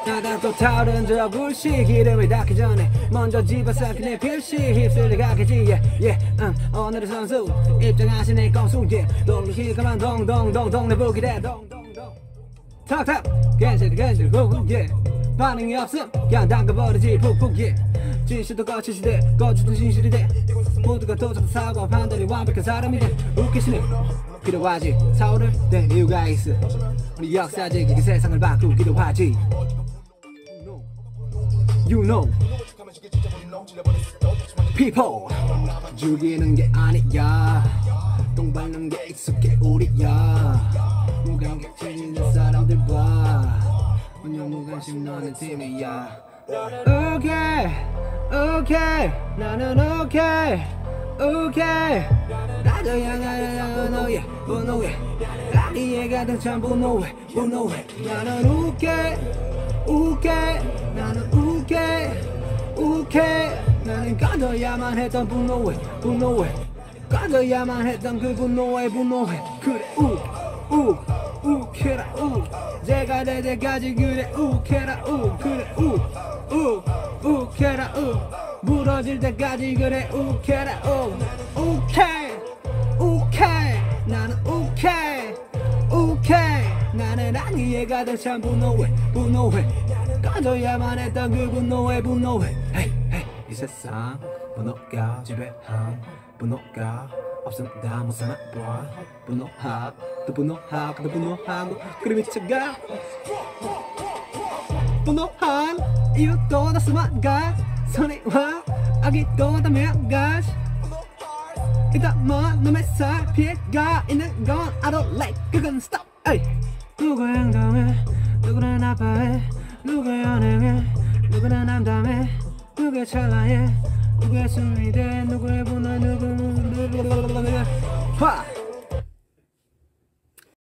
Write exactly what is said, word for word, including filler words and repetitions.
나가 또 다른 저 불씨 기름을 닿기 전에 먼저 집어삼킨 내 필시 휩쓸려 가겠지 yeah, yeah, 응. 오늘의 선수 입장하신 내 건수 yeah. 동동시가만 동동동동 내 보기래 동동동 탁탁 괜찮아 괜찮아 후 yeah. 반응이 없음 그냥 담가버리지 푹푹 yeah. 진실도 거친 시대 거짓도 진실이 돼 모두가 도착한 사고와 판단이 완벽한 사람이 돼 웃기시네 필요하지 사고를 낸 이유가 있어 우리 역사적 이 세상을 바꾸기도 하지 You know People 죽이는 게 아니야 똥 밟는 게 익숙해 우리야 무감각해지는 사람들과 운영 무관심 너는 팀이야 Okay Okay 나는 Okay Okay 나도 양아야 너의 분노해 아기에 가득 찬 분노해 분노해 나는 Okay Okay 나는 Okay Okay 나는 가져야만 했던 분노해 분노해 가져야만 했던 그 분노해 분노해 그래 우우 우케라 우 제가 될 때까지 그래 우케라 우 그래 우우 우케라 우 부러질 때까지 그래 우케라 우 오케이 오케이 나는 오케이 오케이 나는 아기에 가득 찬 분노해 분노해 가져야만 했던 그 분노해 분노해 헤이 헤이 이 세상 분노가 지배한 분노가 없으면 다 못 살아봐 분노하고 또 분노하고 또 분노하고 그래 미쳐가 분노한 이유도 다 수많가 선의와 악의도 다 몇가 일단 뭐 놈의 살 피해가 있는 건 I don't like 그건 stop 에이. 누구의 행동에 누구는 아파해 누구의 연행에 누구는 남담해 누구의 찰나에 누구의 승리대 누구의 분노 누구 화